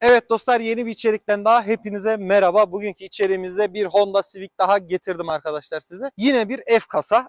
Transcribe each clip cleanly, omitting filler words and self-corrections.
Evet dostlar, yeni bir içerikten daha hepinize merhaba. Bugünkü içeriğimizde bir Honda Civic daha getirdim arkadaşlar size. Yine bir F kasa.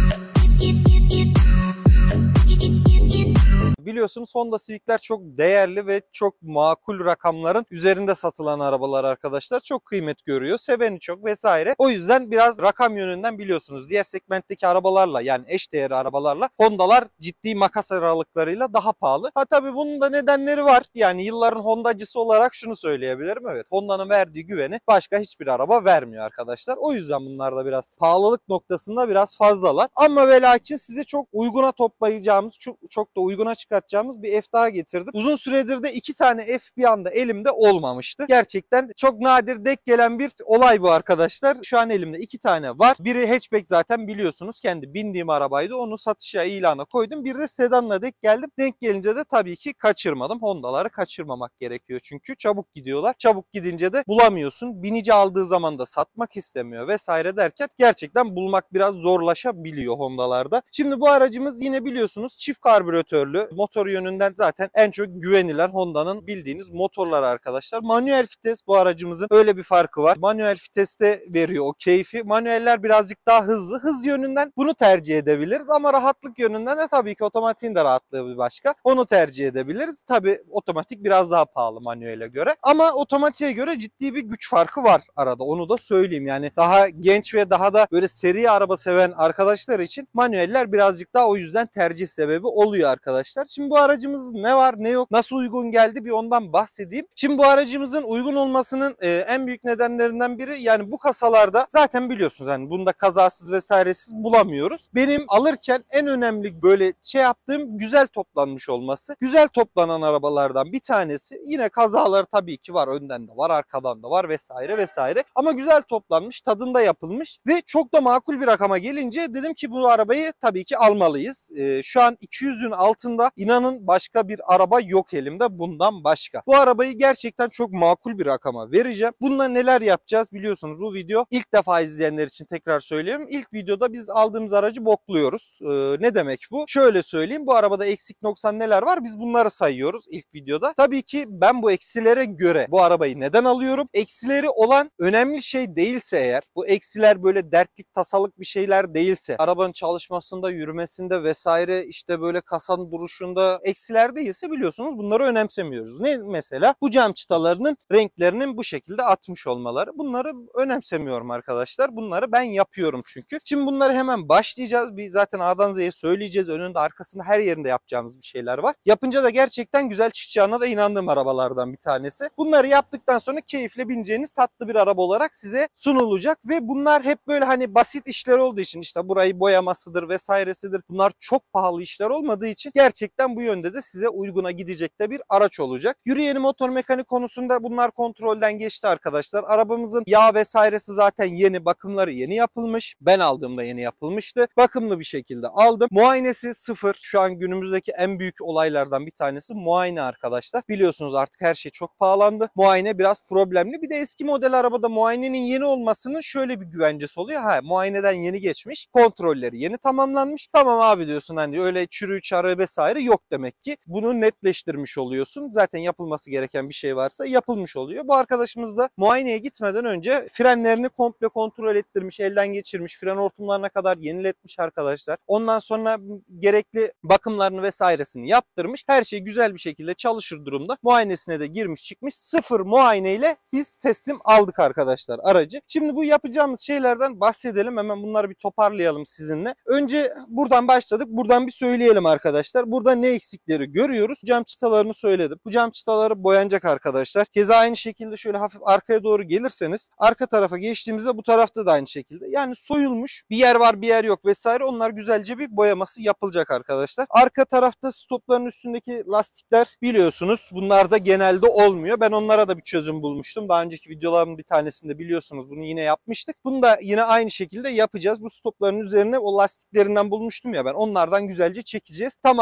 Biliyorsunuz Honda Civic'ler çok değerli ve çok makul rakamların üzerinde satılan arabalar arkadaşlar. Çok kıymet görüyor. Seveni çok vesaire. O yüzden biraz rakam yönünden biliyorsunuz diğer segmentteki arabalarla, yani eşdeğer arabalarla Honda'lar ciddi makas aralıklarıyla daha pahalı. Ha tabii bunun da nedenleri var. Yani yılların Honda'cısı olarak şunu söyleyebilirim. Evet, Honda'nın verdiği güveni başka hiçbir araba vermiyor arkadaşlar. O yüzden bunlar da biraz pahalılık noktasında biraz fazlalar. Ama ve lakin size çok uyguna toplayacağımız, çok da uyguna çıkartacağımız bir F daha getirdim. Uzun süredir de 2 tane F bir anda elimde olmamıştı. Gerçekten çok nadir denk gelen bir olay bu arkadaşlar. Şu an elimde 2 tane var. Biri hatchback, zaten biliyorsunuz, kendi bindiğim arabaydı. Onu satışa, ilana koydum. Bir de sedanla denk geldim. Denk gelince de tabii ki kaçırmadım. Honda'ları kaçırmamak gerekiyor çünkü çabuk gidiyorlar. Çabuk gidince de bulamıyorsun. Binici aldığı zaman da satmak istemiyor vesaire derken gerçekten bulmak biraz zorlaşabiliyor Honda'larda. Şimdi bu aracımız yine biliyorsunuz çift karbüratörlü. Motor yönünden zaten en çok güvenilen Honda'nın bildiğiniz motorlar arkadaşlar. Manuel vites bu aracımızın, öyle bir farkı var. Manuel viteste veriyor o keyfi. Manueller birazcık daha hızlı. Hız yönünden bunu tercih edebiliriz ama rahatlık yönünden de tabii ki otomatiğin de rahatlığı bir başka. Onu tercih edebiliriz. Tabii otomatik biraz daha pahalı manuele göre. Ama otomatiğe göre ciddi bir güç farkı var arada. Onu da söyleyeyim. Yani daha genç ve daha da böyle seri araba seven arkadaşlar için manueller birazcık daha o yüzden tercih sebebi oluyor arkadaşlar. Şimdi bu aracımız ne var ne yok, nasıl uygun geldi, bir ondan bahsedeyim. Şimdi bu aracımızın uygun olmasının en büyük nedenlerinden biri, yani bu kasalarda zaten biliyorsunuz hani bunda kazasız vesairesiz bulamıyoruz. Benim alırken en önemli böyle yaptığım güzel toplanmış olması. Güzel toplanan arabalardan bir tanesi. Yine kazalar tabii ki var, önden de var, arkadan da var vesaire vesaire. Ama güzel toplanmış, tadında yapılmış ve çok da makul bir rakama gelince dedim ki bu arabayı tabii ki almalıyız. Şu an 200'ün altında inanın başka bir araba yok elimde bundan başka. Bu arabayı gerçekten çok makul bir rakama vereceğim. Bununla neler yapacağız biliyorsunuz, bu video ilk defa izleyenler için tekrar söylüyorum. İlk videoda biz aldığımız aracı bokluyoruz. Ne demek bu? Şöyle söyleyeyim, bu arabada eksik noksan neler var, biz bunları sayıyoruz ilk videoda. Tabii ki ben bu eksilere göre bu arabayı neden alıyorum? Eksileri olan önemli şey değilse eğer, bu eksiler böyle dertlik tasalık bir şeyler değilse, arabanın çalışmasında, yürümesinde vesaire, işte böyle kasanın duruşunda eksiler değilse biliyorsunuz bunları önemsemiyoruz. Ne mesela? Bu cam çıtalarının renklerinin bu şekilde atmış olmaları. Bunları önemsemiyorum arkadaşlar. Bunları ben yapıyorum çünkü. Şimdi bunları hemen başlayacağız. Bir zaten A'dan Z'ye söyleyeceğiz. Önünde arkasında her yerinde yapacağımız bir şeyler var. Yapınca da gerçekten güzel çıkacağına da inandığım arabalardan bir tanesi. Bunları yaptıktan sonra keyifle bineceğiniz tatlı bir araba olarak size sunulacak ve bunlar hep böyle hani basit işler olduğu için, işte burayı boyamasıdır vesairesidir. Bunlar çok pahalı işler olmadığı için gerçekten bu yönde de size uyguna gidecek de bir araç olacak. Yürüyeni motor mekanik konusunda bunlar kontrolden geçti arkadaşlar. Arabamızın yağ vesairesi zaten yeni, bakımları yeni yapılmış. Ben aldığımda yeni yapılmıştı. Bakımlı bir şekilde aldım. Muayenesi sıfır. Şu an günümüzdeki en büyük olaylardan bir tanesi muayene arkadaşlar. Biliyorsunuz artık her şey çok pahalandı. Muayene biraz problemli. Bir de eski model arabada muayenenin yeni olmasının şöyle bir güvencesi oluyor. Muayeneden yeni geçmiş. Kontrolleri yeni tamamlanmış. Tamam abi diyorsun, hani öyle çürü çarı vesaire yok demek ki. Bunu netleştirmiş oluyorsun. Zaten yapılması gereken bir şey varsa yapılmış oluyor. Bu arkadaşımız da muayeneye gitmeden önce frenlerini komple kontrol ettirmiş, elden geçirmiş, fren hortumlarına kadar yeniletmiş arkadaşlar. Ondan sonra gerekli bakımlarını vesairesini yaptırmış. Her şey güzel bir şekilde çalışır durumda. Muayenesine de girmiş çıkmış. Sıfır muayeneyle biz teslim aldık arkadaşlar aracı. Şimdi bu yapacağımız şeylerden bahsedelim. Hemen bunları bir toparlayalım sizinle. Önce buradan başladık. Buradan bir söyleyelim arkadaşlar. Burada ne eksikleri görüyoruz? Cam çıtalarını söyledim. Bu cam çıtaları boyanacak arkadaşlar. Keza aynı şekilde şöyle hafif arkaya doğru gelirseniz, arka tarafa geçtiğimizde bu tarafta da aynı şekilde. Yani soyulmuş, bir yer var bir yer yok vesaire, onlar güzelce bir boyaması yapılacak arkadaşlar. Arka tarafta stopların üstündeki lastikler biliyorsunuz bunlar da genelde olmuyor. Ben onlara da bir çözüm bulmuştum. Daha önceki videoların bir tanesinde biliyorsunuz bunu yine yapmıştık. Bunu da yine aynı şekilde yapacağız. Bu stopların üzerine o lastiklerinden bulmuştum ya ben. Onlardan güzelce çekeceğiz. Tamamlayacağız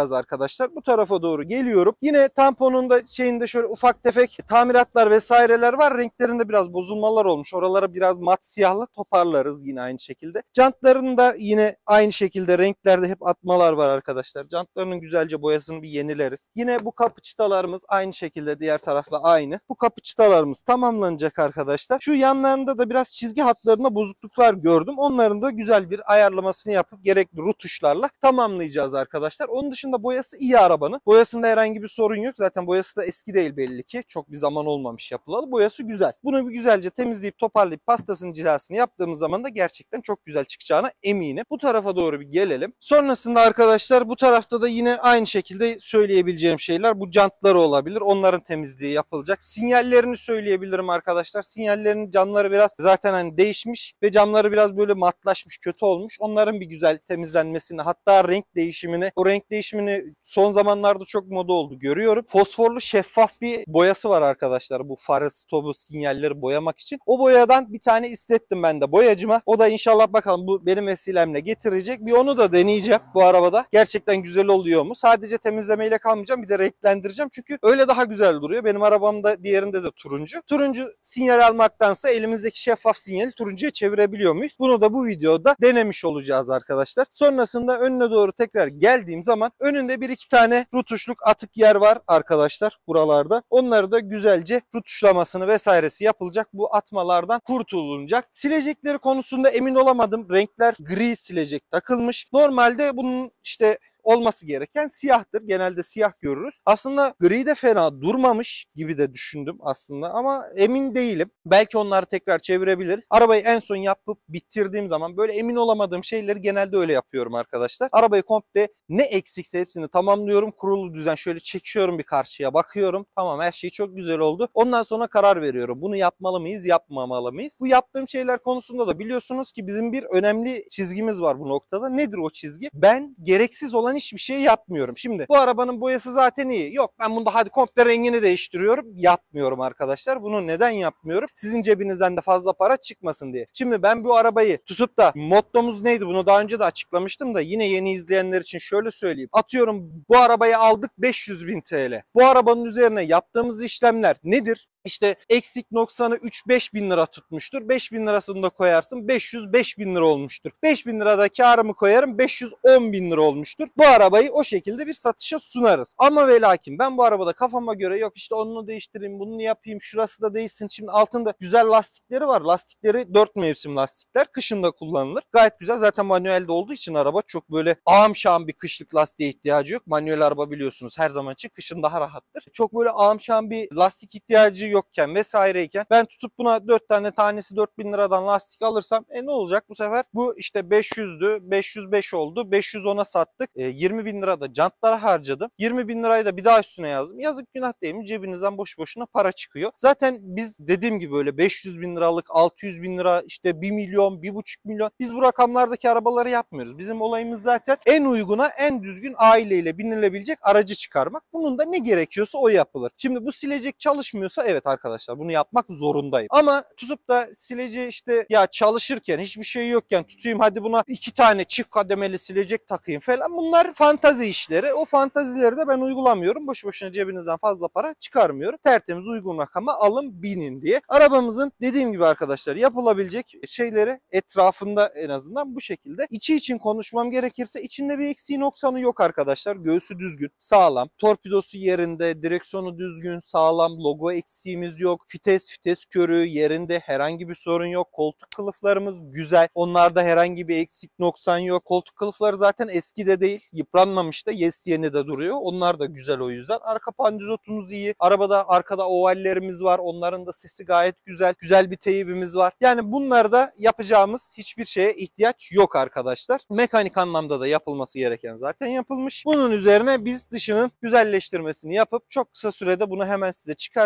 tamamlayacağız arkadaşlar. Bu tarafa doğru geliyorum. Yine tamponun da şeyinde şöyle ufak tefek tamiratlar vesaireler var. Renklerinde biraz bozulmalar olmuş. Oralara biraz mat siyahla toparlarız yine aynı şekilde. Jantların da yine aynı şekilde renklerde hep atmalar var arkadaşlar. Jantlarının güzelce boyasını bir yenileriz. Yine bu kapı çıtalarımız aynı şekilde diğer tarafla aynı. Bu kapı çıtalarımız tamamlanacak arkadaşlar. Şu yanlarında da biraz çizgi hatlarında bozukluklar gördüm. Onların da güzel bir ayarlamasını yapıp gerekli rutuşlarla tamamlayacağız arkadaşlar. Onun dışında boyası iyi arabanın. Boyasında herhangi bir sorun yok. Zaten boyası da eski değil belli ki. Çok bir zaman olmamış yapılalı. Boyası güzel. Bunu bir güzelce temizleyip toparlayıp pastasını cilasını yaptığımız zaman da gerçekten çok güzel çıkacağına eminim. Bu tarafa doğru bir gelelim. Sonrasında arkadaşlar bu tarafta da yine aynı şekilde söyleyebileceğim şeyler bu jantları olabilir. Onların temizliği yapılacak. Sinyallerini söyleyebilirim arkadaşlar. Sinyallerin camları biraz zaten hani değişmiş ve camları biraz böyle matlaşmış, kötü olmuş. Onların bir güzel temizlenmesini, hatta renk değişimini, o renk değişimini son zamanlarda çok moda oldu görüyorum. Fosforlu şeffaf bir boyası var arkadaşlar bu farı, stopu, sinyalleri boyamak için. O boyadan bir tane istettim ben de boyacıma. O da inşallah bakalım bu benim vesilemle getirecek. Bir onu da deneyeceğim bu arabada. Gerçekten güzel oluyor mu? Sadece temizlemeyle kalmayacağım, bir de renklendireceğim. Çünkü öyle daha güzel duruyor. Benim arabamda diğerinde de turuncu. Turuncu sinyal almaktansa elimizdeki şeffaf sinyali turuncuya çevirebiliyor muyuz? Bunu da bu videoda denemiş olacağız arkadaşlar. Sonrasında önüne doğru tekrar geldiğim zaman önünde bir iki tane rutuşluk atık yer var arkadaşlar buralarda. Onları da güzelce rutuşlamasını vesairesi yapılacak. Bu atmalardan kurtulunacak. Silecekleri konusunda emin olamadım. Renkler gri silecek takılmış. Normalde bunun işte olması gereken siyahtır. Genelde siyah görürüz. Aslında gri de fena durmamış gibi de düşündüm aslında ama emin değilim. Belki onları tekrar çevirebiliriz. Arabayı en son yapıp bitirdiğim zaman böyle emin olamadığım şeyleri genelde öyle yapıyorum arkadaşlar. Arabayı komple ne eksikse hepsini tamamlıyorum. Kurulu düzen şöyle çekiyorum bir karşıya bakıyorum. Tamam, her şey çok güzel oldu. Ondan sonra karar veriyorum. Bunu yapmalı mıyız, yapmamalı mıyız? Bu yaptığım şeyler konusunda da biliyorsunuz ki bizim bir önemli çizgimiz var bu noktada. Nedir o çizgi? Ben gereksiz olan hiçbir şey yapmıyorum. Şimdi bu arabanın boyası zaten iyi. Yok ben bunda hadi komple rengini değiştiriyorum. Yapmıyorum arkadaşlar. Bunu neden yapmıyorum? Sizin cebinizden de fazla para çıkmasın diye. Şimdi ben bu arabayı tutup da mottomuz neydi? Bunu daha önce de açıklamıştım da yine yeni izleyenler için şöyle söyleyeyim. Atıyorum bu arabayı aldık 500.000 TL. Bu arabanın üzerine yaptığımız işlemler nedir? İşte eksik noksanı 3-5 bin lira tutmuştur. 5 bin lirasını da koyarsın 505 bin lira olmuştur. 5 bin lirada karımı koyarım 510 bin lira olmuştur. Bu arabayı o şekilde bir satışa sunarız. Ama ve lakin ben bu arabada kafama göre yok işte onu değiştireyim, bunu yapayım, şurası da değişsin. Şimdi altında güzel lastikleri var. Lastikleri 4 mevsim lastikler. Kışında kullanılır. Gayet güzel. Zaten manuelde olduğu için araba çok böyle ağam şağım bir kışlık lastiğe ihtiyacı yok. Manuel araba biliyorsunuz her zaman için kışın daha rahattır. Çok böyle ağam şağım bir lastik ihtiyacı yokken vesaireyken ben tutup buna 4 tane tanesi 4.000 liradan lastik alırsam ne olacak bu sefer? Bu işte 500'dü, 505 oldu, 510'a sattık. 20 bin lira da jantlara harcadım. 20 bin lirayı da bir daha üstüne yazdım. Yazık günah değil mi? Cebinizden boş boşuna para çıkıyor. Zaten biz dediğim gibi böyle 500 bin liralık, 600 bin lira, işte 1 milyon, 1,5 milyon. Biz bu rakamlardaki arabaları yapmıyoruz. Bizim olayımız zaten en uyguna, en düzgün aileyle binilebilecek aracı çıkarmak. Bunun da ne gerekiyorsa o yapılır. Şimdi bu silecek çalışmıyorsa evet arkadaşlar bunu yapmak zorundayım. Ama tutup da sileceği işte ya çalışırken hiçbir şey yokken tutayım hadi buna 2 tane çift kademeli silecek takayım falan, bunlar fantazi işleri. O fantazileri de ben uygulamıyorum. Boş boşuna cebinizden fazla para çıkarmıyorum. Tertemiz uygun rakama alın binin diye. Arabamızın dediğim gibi arkadaşlar yapılabilecek şeyleri etrafında en azından bu şekilde. İçi için konuşmam gerekirse içinde bir eksiği noksanı yok arkadaşlar. Göğsü düzgün, sağlam. Torpidosu yerinde, direksiyonu düzgün, sağlam. Logo eksiğimiz yok. Fites körü yerinde, herhangi bir sorun yok. Koltuk kılıflarımız güzel. Onlarda herhangi bir eksik noksan yok. Koltuk kılıfları zaten eski de değil. Yıpranmamış da yeni de duruyor. Onlar da güzel o yüzden. Arka pandizotumuz iyi. Arabada arkada ovallerimiz var. Onların da sesi gayet güzel. Güzel bir teybimiz var. Yani bunlarda yapacağımız hiçbir şeye ihtiyaç yok arkadaşlar. Mekanik anlamda da yapılması gereken zaten yapılmış. Bunun üzerine biz dışının güzelleştirmesini yapıp çok kısa sürede bunu hemen size çıkartacağım. İnşallah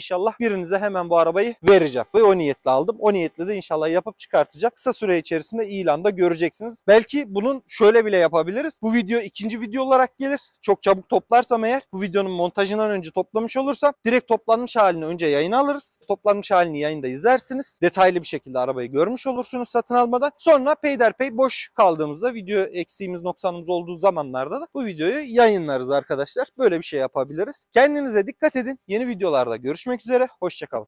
inşallah birinize hemen bu arabayı vereceğim. Ve o niyetle aldım. O niyetle de inşallah yapıp çıkartacağım. Kısa süre içerisinde ilanda göreceksiniz. Belki bunun şöyle bile yapabiliriz. Bu video ikinci video olarak gelir. Çok çabuk toplarsam eğer, bu videonun montajından önce toplamış olursam direkt toplanmış halini önce yayına alırız. Toplanmış halini yayında izlersiniz. Detaylı bir şekilde arabayı görmüş olursunuz satın almadan. Sonra peyderpey boş kaldığımızda, video eksiğimiz noksanımız olduğu zamanlarda da bu videoyu yayınlarız arkadaşlar. Böyle bir şey yapabiliriz. Kendinize dikkat edin. Yeni videolarda görüşmek üzere. Hoşça kalın.